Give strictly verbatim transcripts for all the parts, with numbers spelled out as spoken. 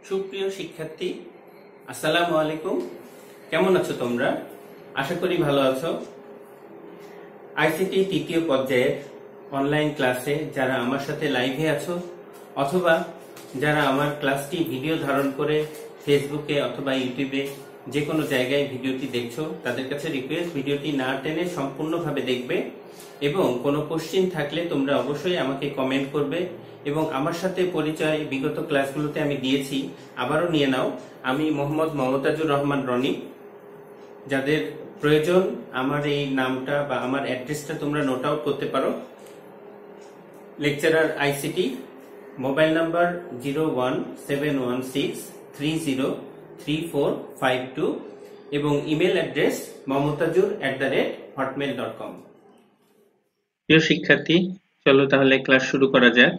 সুপ্রিয় শিক্ষার্থী, আসসালামু আলাইকুম। কেমন আছো তোমরা? আশা করি ভালো আছো। আইসিটি তৃতীয় পর্যায়ের অনলাইন ক্লাসে যারা আমার সাথে লাইভে আছো অথবা যারা আমার ক্লাসটি ভিডিও ধারণ করে ফেসবুকে অথবা ইউটিউবে যে কোনো জায়গায় ভিডিওটি দেখছো, তাদের কাছে রিকোয়েস্ট ভিডিওটি না টেনে সম্পূর্ণভাবে দেখবে এবং কোনো কোশ্চেন থাকলে তোমরা অবশ্যই আমাকে কমেন্ট করবে এবং আমার সাথে পরিচয় বিগত ক্লাসগুলোতে আমি দিয়েছি, আবারও নিয়ে নাও। আমি মোহাম্মদ মমতাজুর রহমান রনি। যাদের প্রয়োজন আমার এই নামটা বা আমার অ্যাড্রেসটা তোমরা নোট আউট করতে পারো। Lecturer ICT, mobile number zero one seven one six three zero three four five two এবং email address Mamtazur at the rate Hotmail dot com. প্রিয় শিক্ষার্থী, চলো তাহলে ক্লাস শুরু করা যাক।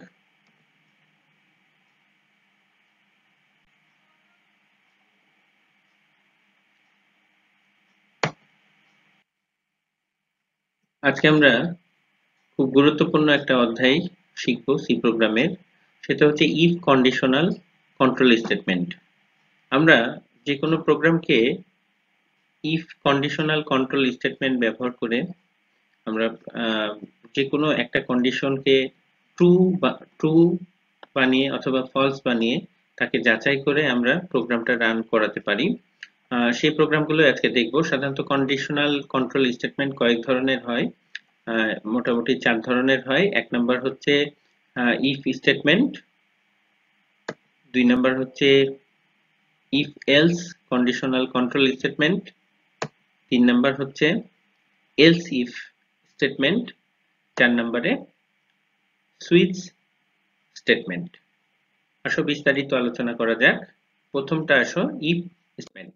আজকে আমরা খুব গুরুত্বপূর্ণ একটা অধ্যায় শিখব সি প্রোগ্রামের, সেটা হচ্ছে ইফ কন্ডিশনাল কন্ট্রোল স্টেটমেন্ট। আমরা যে কোনো প্রোগ্রামকে ইফ কন্ডিশনাল কন্ট্রোল স্টেটমেন্ট ব্যবহার করে আমরা যে কোনো একটা কন্ডিশনকে ট্রু বা ট্রু বানিয়ে অথবা ফলস বানিয়ে তাকে যাচাই করে আমরা প্রোগ্রামটা রান করাতে পারি। সেই প্রোগ্রামগুলো আজকে দেখব। সাধারণত কন্ডিশনাল কন্ট্রোল স্টেটমেন্ট কয়েক ধরনের হয়, মোটামুটি চার ধরনের হয়। এক নাম্বার হচ্ছে ইফ স্টেটমেন্ট, দুই নাম্বার হচ্ছে if else conditional control statement, তিন নাম্বার হচ্ছে এলস ইফ স্টেটমেন্ট, চার নাম্বারে সুইচ স্টেটমেন্ট। আসো বিস্তারিত আলোচনা করা যাক। প্রথমটা আসো if statement.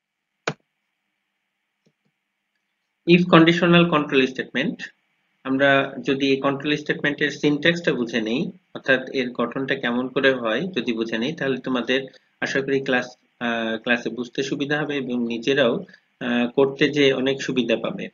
If conditional control statement, আমরা যদি এই কন্ট্রোল স্টেটমেন্টের সিনট্যাক্সটা বুঝে নেই, অর্থাৎ এর গঠনটা কেমন করে হয় যদি বুঝে নেই, তাহলে তোমাদের আশা করি ক্লাস ক্লাসে বুঝতে সুবিধা হবে এবং নিজেরাও করতে যে অনেক সুবিধা পাবে।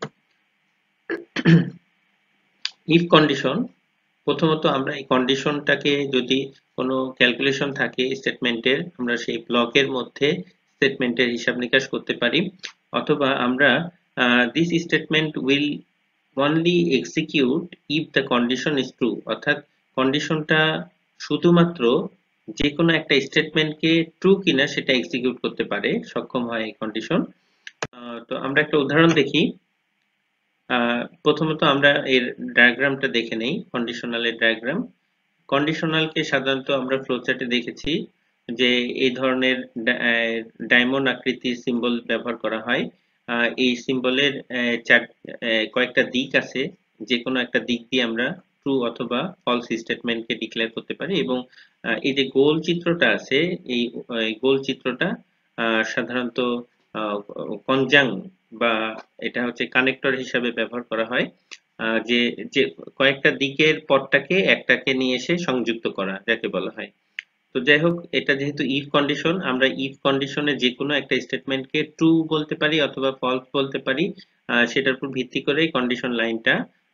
ইফ কন্ডিশন, প্রথমত আমরা এই কন্ডিশনটাকে যদি কোনো ক্যালকুলেশন থাকে স্টেটমেন্টের, আমরা সেই ব্লকের মধ্যে স্টেটমেন্টের হিসাব নিকাশ করতে পারি, অথবা আমরা this statement will only execute if the condition is true, অর্থাৎ কন্ডিশনটা শুধুমাত্র যে কোনো একটা স্টেটমেন্টকে ট্রু কিনা সেটা এক্সিকিউট করতে পারে, সক্ষম হয় এই কন্ডিশন। তো আমরা একটা উদাহরণ দেখি। প্রথমত আমরা এর ডায়াগ্রামটা দেখে নেই, কন্ডিশনালের ডায়াগ্রাম। কন্ডিশনালকে সাধারণত আমরা ফ্লোচার্টে দেখেছি যে এই ধরনের ডায়মন্ড আকৃতির সিম্বল ব্যবহার করা হয়। এই সিম্বলের চার কয়েকটা দিক আছে, যে কোনো একটা দিক দিয়ে আমরা ট্রু অথবা ফলস স্টেটমেন্টকে ডিক্লেয়ার করতে পারি। এবং এই যে গোল চিত্রটা আছে, এই গোল চিত্রটা সাধারণত কনজাং বা এটা হচ্ছে কানেক্টর হিসাবে ব্যবহার করা হয়, যে যে কয়েকটা দিকের পথটাকে একটাকে নিয়ে এসে সংযুক্ত করা যাকে বলা হয়। তো যাই হোক, এটা যেহেতু ইফ কন্ডিশন, আমরা ইফ কন্ডিশনে যে কোনো একটা স্টেটমেন্টকে ট্রু বলতে পারি অথবা ফলস বলতে পারি, সেটার উপর ভিত্তি করে কন্ডিশন লাইনটা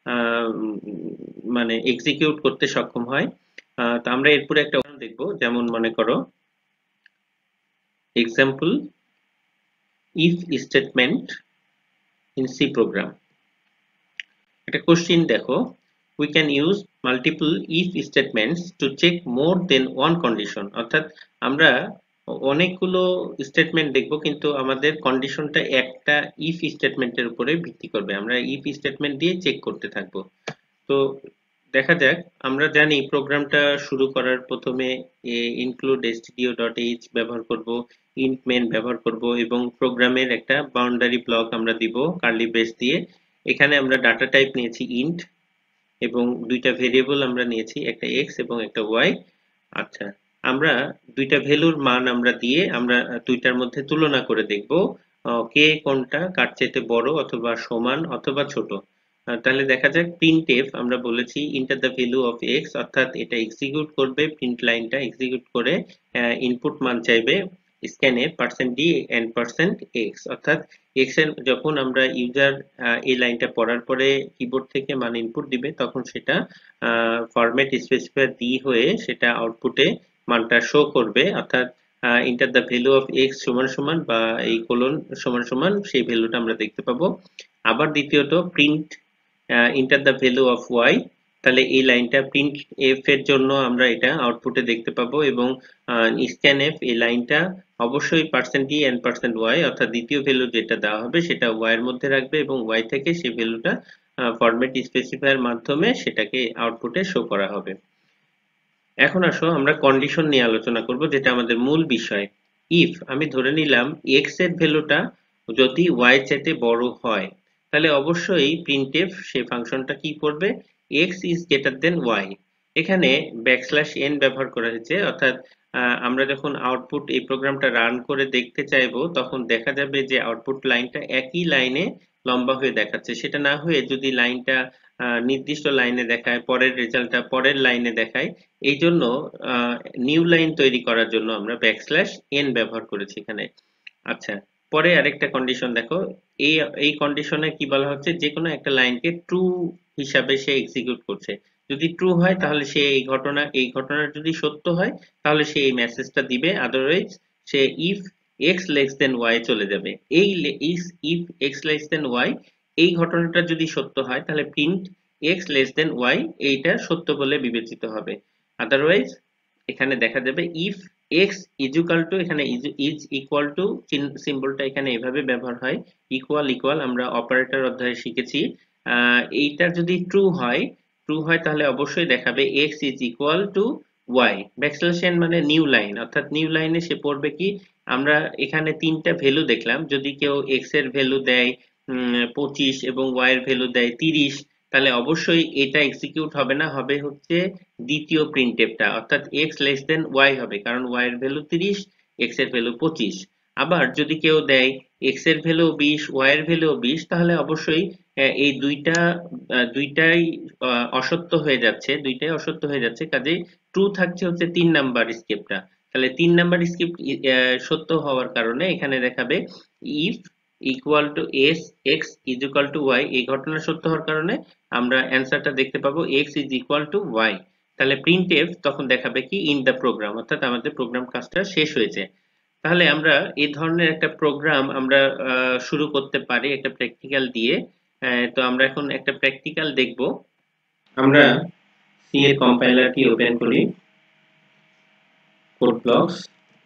মানে এক্সিকিউট করতে সক্ষম হয়। তো আমরা এরপরে একটা উদাহরণ দেখব, যেমন মনে করো example if statement in C program. একটা কোশ্চেন দেখো, we can use multiple if statements to check more than one condition, অর্থাৎ আমরা অনেকগুলো স্টেটমেন্ট দেখব কিন্তু আমাদের কন্ডিশনটা একটা ইফ স্টেটমেন্টের উপরে ভিত্তি করবে, আমরা ইফ স্টেটমেন্ট দিয়ে চেক করতে থাকবো। তো দেখা যাক, আমরা জানি প্রোগ্রামটা শুরু করার প্রথমে include stdio.h ব্যবহার করব, int main ব্যবহার করব এবং প্রোগ্রামের একটা বাউন্ডারি ব্লক আমরা দিব কার্লি ব্রেস দিয়ে। এখানে আমরা ডাটা টাইপ নিয়েছি int এবং দুইটা ভেরিয়েবল আমরা নিয়েছি, একটা x এবং একটা y। আচ্ছা, আমরা দুইটা ভ্যালুর মান আমরা দিয়ে আমরা দুইটার মধ্যে তুলনা করে দেখব কে কোনটা কার চাইতে বড় অথবা সমান অথবা ছোট। তাহলে দেখা যাক printf আমরা বলেছি enter the value of x, অর্থাৎ এটা এক্সিকিউট করবে, প্রিন্ট লাইনটা এক্সিকিউট করে ইনপুট মান চাইবে স্ক্যানে percent d and percent x, অর্থাৎ x এর যখন আমরা ইউজার এই লাইনটা পড়ার পরে কিবোর্ড থেকে মান ইনপুট দিবে তখন সেটা ফরম্যাট স্পেসিফায়ার ডি হয়ে সেটা আউটপুটে মানটা শো করবে, অর্থাৎ enter the value of x সমান সমান বা এই কোলন সমান সমান সেই ভ্যালুটা আমরা দেখতে পাবো। আবার দ্বিতীয়ত print enter the value of y, তাহলে এই লাইনটা প্রিন্ট এফ এর জন্য আমরা এটা আউটপুটে দেখতে পাবো, এবং স্ক্যান এফ এই লাইনটা অবশ্যই percent e and percent y, অর্থাৎ দ্বিতীয় ভ্যালু যেটা দেওয়া হবে সেটা ওয়াই এর মধ্যে রাখবে এবং ওয়াই থেকে সেই ভ্যালুটা ফরম্যাট স্পেসিফায়ার মাধ্যমে সেটাকে আউটপুটে শো করা হবে। এখন আসো আমরা কন্ডিশন নিয়ে আলোচনা করব, যেটা আমাদের মূল বিষয়। ইফ আমি ধরে নিলাম এক্স এর ভ্যালুটা যদি ওয়াই চাইতে বড় হয়, তাহলে অবশ্যই প্রিন্টএফ সেই ফাংশনটা কি করবে, x is greater than y. এখানে ব্যাকস্ল্যাশ এন ব্যবহার করা হয়েছে, অর্থাৎ আমরা যখন আউটপুট এই প্রোগ্রামটা রান করে দেখতে চাইবো তখন দেখা যাবে যে আউটপুট লাইনটা একই লাইনে লম্বা হয়ে দেখাচ্ছে, সেটা না হয়ে যদি লাইনটা নির্দিষ্ট লাইনে দেখায়, পরের রেজাল্টটা পরের লাইনে দেখায়, এই জন্য নিউ লাইন তৈরি করার জন্য আমরা ব্যাকস্ল্যাশ এন ব্যবহার করেছি এখানে। আচ্ছা, পরে আরেকটা কন্ডিশন দেখো, এই এই কন্ডিশনে কি বলা হচ্ছে, যে কোনো একটা লাইনকে ট্রু হিসাবে সে এক্সিকিউট করছে। যদি ট্রু হয় তাহলে সে এই ঘটনা এই ঘটনা যদি সত্য হয় তাহলে সে এই মেসেজটা দিবে, আদারওয়াইজ সে if x less than y চলে যাবে। এই if x less than y এই ঘটনাটা যদি সত্য হয় তাহলে print x less than y এইটা সত্য বলে বিবেচিত হবে। আদারওয়াইজ এখানে দেখা যাবে if x is equal to, এখানে ইজ ইকুয়াল টু সিম্বলটা এখানে এভাবে ব্যবহার হয়, ইকুয়াল ইকুয়াল আমরা অপারেটর অধ্যায়ে শিখেছি। এইটা যদি ট্রু হয় ট্রু হয় তাহলে অবশ্যই দেখাবে x is equal to y. Backslash n মানে নিউ লাইন, অর্থাৎ নিউ লাইনে সে পড়বে কি, আমরা এখানে তিনটা ভ্যালু দেখলাম, যদি কেউ এক্স এর ভ্যালু দেয় পঁচিশ এবং ওয়াই এর ভ্যালু দেয় তিরিশ, তাহলে অবশ্যই এটা এক্সিকিউট হবে না, হবে হচ্ছে দ্বিতীয় প্রিন্টএফটা, অর্থাৎ এক্স লেস দেন ওয়াই হবে, কারণ ওয়াই এর ভ্যালু তিরিশ, এক্স এর ভ্যালু পঁচিশ। আবার যদি কেউ দেয় এক্স এর ভ্যালু বিশ, ওয়াই এর ভ্যালু বিশ, তাহলে অবশ্যই এই দুইটা দুইটাই অসত্য হয়ে যাচ্ছে, দুইটাই অসত্য হয়ে যাচ্ছে, কাজেই ট্রু থাকছে হচ্ছে তিন নাম্বার স্ক্রিপ্টটা। তাহলে তিন নাম্বার স্ক্রিপ্ট সত্য হওয়ার কারণে এখানে দেখাবে if equal to s x is equal to y, এই ঘটনা সত্য হওয়ার কারণে আমরা অ্যান্সারটা দেখতে পাবো x is equal to y. তাহলে প্রিন্টএফ তখন দেখাবে কি ইন দ্য প্রোগ্রাম, অর্থাৎ আমাদের প্রোগ্রাম কাজটা শেষ হয়েছে। তাহলে আমরা এই ধরনের একটা প্রোগ্রাম আমরা শুরু করতে পারি একটা প্র্যাকটিক্যাল দিয়ে। তো আমরা এখন একটা প্র্যাকটিক্যাল দেখব। আমরা সি এর কম্পাইলারটি ওপেন করি, কোড ব্লকস,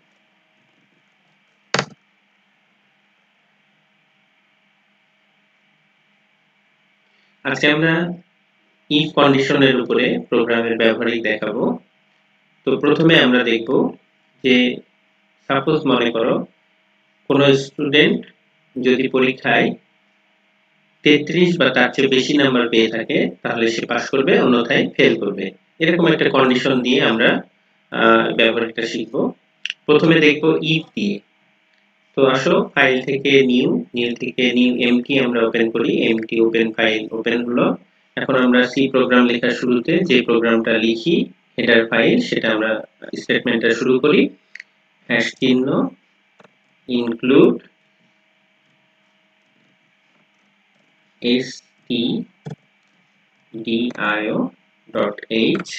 আজকে আমরা ইফ কন্ডিশনের উপরে প্রোগ্রামের ব্যবহারিক দেখাবো। তো প্রথমে আমরা দেখব যে সাপোজ মনে করো কোনো স্টুডেন্ট যদি পরীক্ষায় তেত্রিশ বা তার চেয়ে বেশি নাম্বার পেয়ে থাকে তাহলে সে পাস করবে, অন্যথায় ফেল করবে। এরকম একটা কন্ডিশন দিয়ে আমরা ব্যবহারিকটা শিখব। প্রথমে দেখব ইফ দিয়ে। তো আসো ফাইল থেকে নিউ, নিউ থেকে নিউ এমটি আমরা ওপেন করি, এমটি ওপেন ফাইল ওপেন হলো। এখন আমরা সি প্রোগ্রাম লেখার শুরুতে যে প্রোগ্রামটা লিখি হেডার ফাইল, সেটা আমরা স্টেটমেন্টটা শুরু করি, হ্যাশ চিহ্ন ইনক্লুড stdio.h।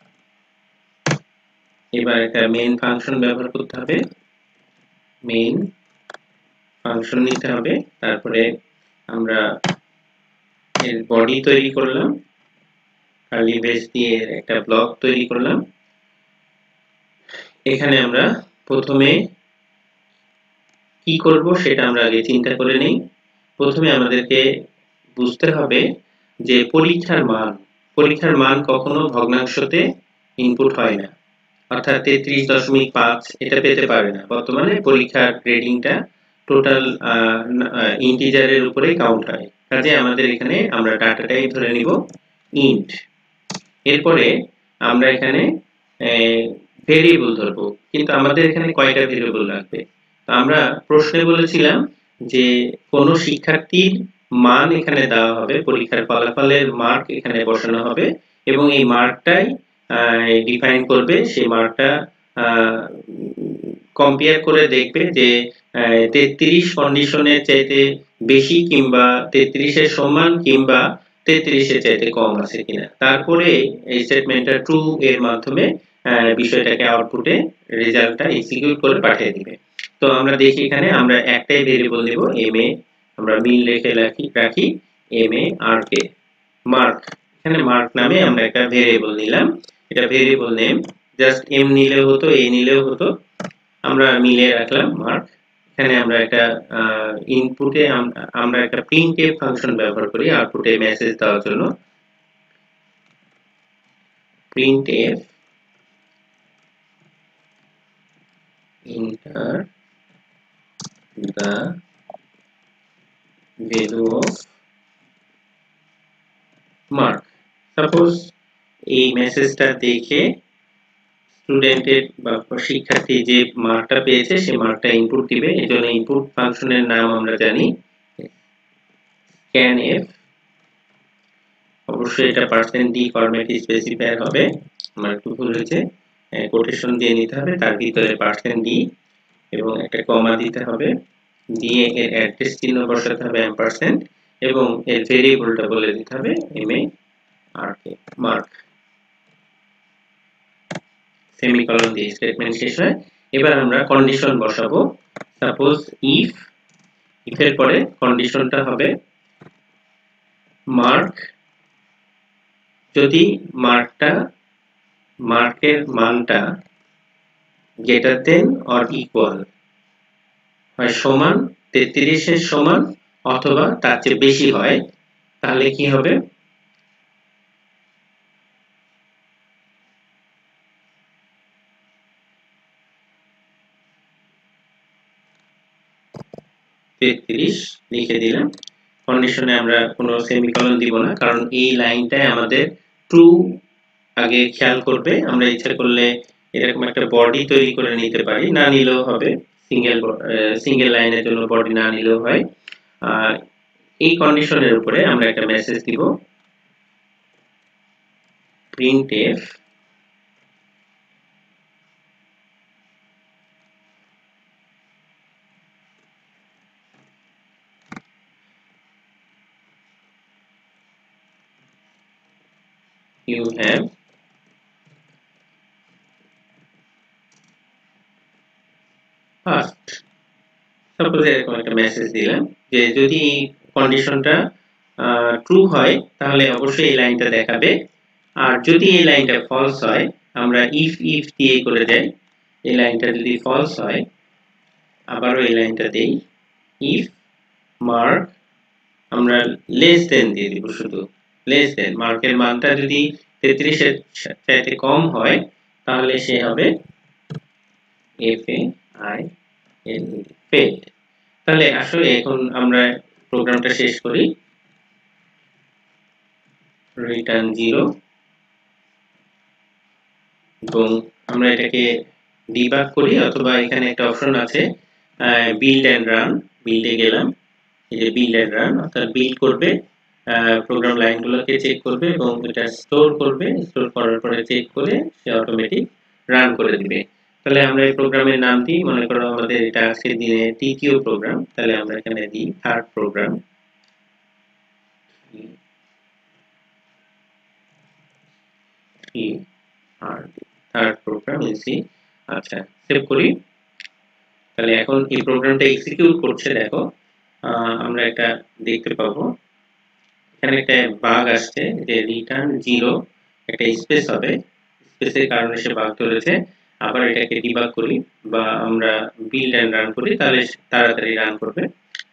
এবার একটা মেইন ফাংশন ব্যবহার করতে হবে, মেইন ফাংশন নিতে হবে। তারপরে আমরা এর বডি তৈরি করলাম, কার্লি ব্রেস দিয়ে একটা ব্লক তৈরি করলাম। এখানে আমরা প্রথমে কি করব সেটা আমরা আগে চিন্তা করে নেই। প্রথমে আমাদেরকে বুঝতে হবে যে পরীক্ষার মান, পরীক্ষার মান কখনো ভগ্নাংশতে ইনপুট হয় না, অর্থাৎ তেত্রিশ দশমিক পাঁচ এটা পেতে পারে না। বর্তমানে পরীক্ষার গ্রেডিংটা টোটাল ইন্টিজারের উপরে কাউন্ট হয়, কাজে আমাদের এখানে আমরা ডাটা টাইপ ধরে নিব ইন্ট। এরপরে আমরা এখানে ভেরিয়েবল ধরবো, কিন্তু আমাদের এখানে কয়টা ভেরিয়েবল লাগবে? আমরা প্রশ্নে বলেছিলাম যে কোন শিক্ষার্থীর মান এখানে দেওয়া হবে, পরীক্ষার ফলাফলের মার্ক এখানে বসানো হবে এবং এই মার্কটাই ডিফাইন করবে, সেই মার্কটা কম্পেয়ার করে দেখবে যে তেত্রিশ কন্ডিশনের চাইতে বেশি কিংবা তেত্রিশের সমান কিংবা তেত্রিশের চাইতে কম আছে কিনা। তারপরে এই স্টেটমেন্টটা ট্রু এর মাধ্যমে বিষয়টাকে আউটপুটে রেজাল্টটা এক্সিকিউট করে পাঠিয়ে দিবে। তো আমরা দেখি এখানে আমরা একটাই ভেরিয়েবল দেব এম এ, আমরা মিল রেখে রাখি রাখি M A R K mark, এখানে মার্ক নামে আমরা একটা ভেরিয়েবল নিলাম, এটা ভেরিয়েবল নেম, জাস্ট এম নিলেও হতো এ নিলেও হতো, আমরা মিলে রাখলাম মার্ক। এখানে আমরা একটা ইনপুটে আমরা একটা প্রিন্টএফ ফাংশন ব্যবহার করি আউটপুটে মেসেজ দেওয়ার জন্য। Printf enter the value of mark। Suppose এই মেসেজটা দেখে স্টুডেন্টের বা শিক্ষার্থী যে মার্কটা পেয়েছে সেই মার্কটা ইনপুট দিবে, এজন্য ইনপুট ফাংশনের নাম আমরা জানি scanf। অবশ্যই এটা পার্সেন্ট ডি ফরম্যাটে স্পেসিফাই হবে, আমার একটু ভুল হয়েছে, কোটেশন দিয়ে নিতে হবে, তার ভিতরে পার্সেন্ট ডি এবং একটা কমা দিতে হবে, দিয়ে এর অ্যাড্রেস চিহ্ন বসাতে হবে এম্পারসেন্ট এবং এর ভেরিয়েবলটা বলে দিতে হবে M A R K mark, semicolon দিয়ে স্টেটমেন্ট শেষ হয়। এবার আমরা কন্ডিশন বসাবো। সাপোজ ইফ, ইফের পরে কন্ডিশনটা হবে মার্ক, যদি মার্কটা মার্কের মানটা গ্রেটার দেন অর ইকুয়াল হয়, সমান তেত্রিশ এর সমান অথবা তার চেয়ে বেশি হয়, তাহলে কি হবে তেত্রিশ লিখে দিলাম। কন্ডিশনে আমরা কোনো সেমিকলন দিব না, কারণ এই লাইনটাই আমাদের ট্রু আগে খেয়াল করবে। আমরা ইচ্ছা করলে এরকম একটা বডি তৈরি করে নিতে পারি, না নিলেও হবে, সিঙ্গেল সিঙ্গেল লাইনের জন্য বডি না নিলেও হয়। আর এই কন্ডিশনের উপরে আমরা একটা মেসেজ দিব printf you have passed। Suppose এরকম একটা মেসেজ দিলাম যে যদি কন্ডিশনটা ট্রু হয় তাহলে অবশ্যই এই লাইনটা দেখাবে, আর যদি এই লাইনটা ফলস হয় আমরা ইফ ইফ দিয়ে করে যাই, এই লাইনটা যদি ফলস হয় আবারও এই লাইনটা দেই ইফ মার্ক, আমরা লেস দেন দিয়ে দিব, শুধু লেস দেন, মার্কের মানটা যদি তেত্রিশ এর চাইতে কম হয় তাহলে সে হবে F A I L fail. তাহলে আসলে এখন আমরা প্রোগ্রামটা শেষ করি, রিটার্ন জিরো, এবং আমরা এটাকে ডিবাগ করি, অথবা এখানে একটা অপশন আছে বিল্ড এন্ড রান, বিল্ডে গেলাম, এই যে বিল্ড এন্ড রান, অর্থাৎ বিল্ড করবে, প্রোগ্রাম লাইনগুলোকে চেক করবে এবং এটা স্টোর করবে, স্টোর করার পরে চেক করে সে অটোমেটিক রান করে দিবে। তাহলে আমরা এই প্রোগ্রামের নাম দিই, মনে করো আমাদের এটা আজকের দিনে তৃতীয় প্রোগ্রাম, তাহলে আমরা এখানে দিই থার্ড প্রোগ্রাম, থার্ড প্রোগ্রাম এসি। আচ্ছা, সেভ করি। তাহলে এখন এই প্রোগ্রামটা এক্সিকিউট করছে, দেখো আমরা এটা দেখতে পাবো, এখানে একটা বাগ আসছে যে রিটার্ন জিরো, একটা স্পেস হবে, স্পেসের কারণে সে বাগ ধরেছে। আবার এটাকে ডিবাগ করি বা আমরা বিল্ড এন্ড রান করি, তাহলে তাড়াতাড়ি রান করবে।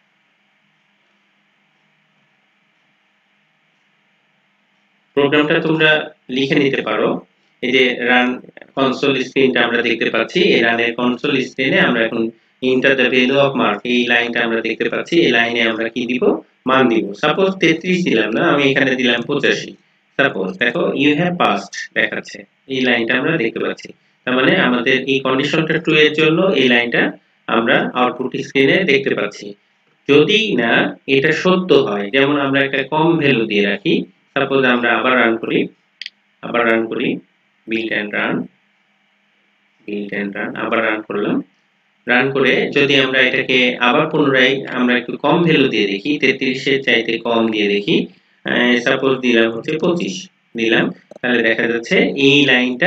প্রোগ্রামটা তোমরা লিখে নিতে পারো, এই যে রান কনসোল স্ক্রিনটা আমরা দেখতে পাচ্ছি, এই রানের কনসোল স্ক্রিনে আমরা এখন enter the value of mark, এই লাইনটা আমরা দেখতে পাচ্ছি, এই লাইনে আমরা কি দিব, মান দিব। সাপোজ তেত্রিশ দিলাম না, আমি এখানে দিলাম পঁচাশি। সাপোজ দেখো ইউ হ্যাভ পাসড দেখাচ্ছে, এই লাইনটা আমরা দেখতে পাচ্ছি। তার মানে আমাদের এই কন্ডিশনটা ট্রু এর জন্য এই লাইনটা আমরা আউটপুট স্ক্রিনে দেখতে পাচ্ছি। যদি না এটা সত্য হয়, যেমন আমরা একটা কম ভ্যালু দিয়ে রাখি, সাপোজ আমরা আবার রান করি, আবার রান করি build and run, build and run, আবার রান করলাম, রান করে যদি আমরা এটাকে আবার পুনরায় আমরা একটু কম ভ্যালু দিয়ে দেখি, তেত্রিশ এর চাইতে কম দিয়ে দেখি, সাপোজ দিলাম হচ্ছে পঁচিশ দিলাম, তাহলে দেখা যাচ্ছে এই লাইনটা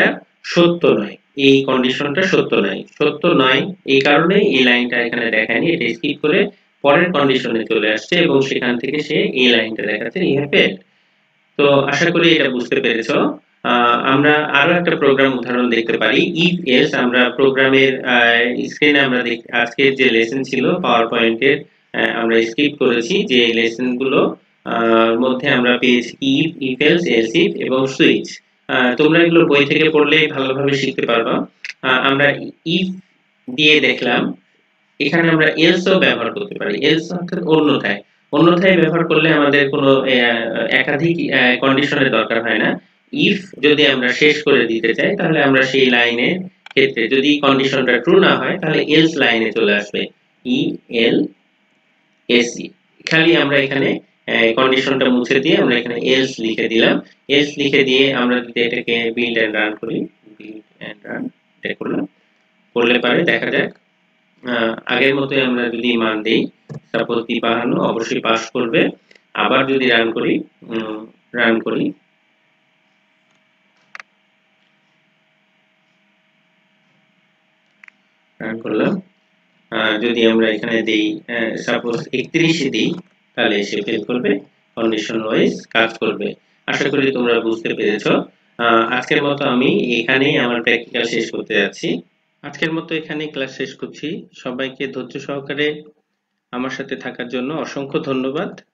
সত্য নয়, এই কন্ডিশনটা সত্য নয়, সত্য নয় এই কারণে এই লাইনটা এখানে দেখায়নি, এটা স্কিপ করে পরের কন্ডিশনে চলে আসছে এবং সেখান থেকে সে এই লাইনটা দেখাচ্ছে ইউ হ্যাভ ফেলড। তো আশা করি এটা বুঝতে পেরেছো। আহ, আমরা আরো একটা প্রোগ্রাম উদাহরণ দেখতে পারি, ইফ এলস। আমরা প্রোগ্রামের স্ক্রিনে আমরা দেখ- আজকের যে লেসন ছিল পাওয়ার পয়েন্টের, আমরা স্কিপ করেছি যে লেসন গুলো আহ, মধ্যে আমরা পেয়েছি if, if else, else if এবং সুইচ। তোমরা এগুলো বই থেকে পড়লে ভালোভাবে শিখতে পারবা। আহ, আমরা ইফ দিয়ে দেখলাম, এখানে আমরা এলসও ব্যবহার করতে পারি, এলস অর্থাৎ অন্যথায়। অন্যথায় ব্যবহার করলে আমাদের কোনো আহ, একাধিক কন্ডিশনের দরকার হয় না। ইফ যদি আমরা শেষ করে দিতে চাই তাহলে আমরা সেই লাইনের ক্ষেত্রে যদি কন্ডিশনটা ট্রু না হয় তাহলে এলস লাইনে চলে আসবে, ই এল এস ই। খালি আমরা এখানে কন্ডিশনটা মুছে দিয়ে আমরা এখানে এলস লিখে দিলাম। এলস লিখে দিয়ে আমরা যদি এটাকে বিল্ড এন্ড রান করি, বিল্ড এন্ড রান এটা করলাম, করলে পারে দেখা যাক আহ, আগের মতোই আমরা যদি মান দেই, সাপোজ দি বাহান্ন অবশ্যই পাস করবে। আবার যদি রান করি, রান করি, রান করলাম, আহ, যদি আমরা এখানে দেই সাপোজ একত্রিশ দিই তাহলে সে ফেল করবে, কন্ডিশন ওয়াইজ কাজ করবে। আশা করি তোমরা বুঝতে পেরেছো। আহ, আজকের মতো আমি এখানেই আমার প্র্যাকটিক্যাল শেষ করতে যাচ্ছি। আজকের মতো এখানেই ক্লাস শেষ করছি। সবাইকে ধৈর্য সহকারে আমার সাথে থাকার জন্য অসংখ্য ধন্যবাদ।